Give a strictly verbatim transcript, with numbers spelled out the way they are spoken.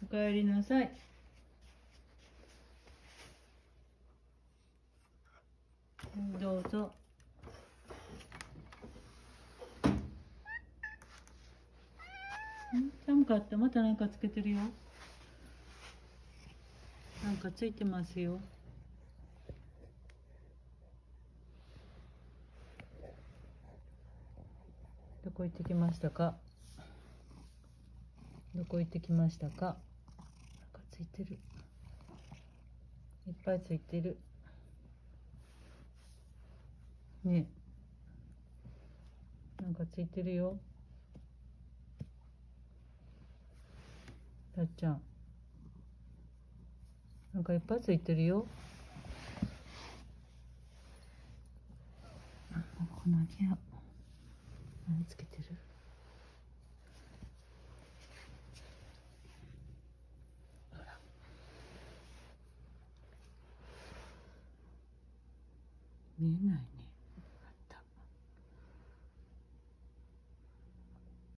おかえりなさい。どうぞ。ん、寒かった。またなんかつけてるよ。なんかついてますよ。どこ行ってきましたか。どこ行ってきましたか。なんかついてる。いっぱいついてる。ねえ。なんかついてるよ。たっちゃん。なんかいっぱいついてるよ。あ、この部屋。何つけてる。ほら。見えないね。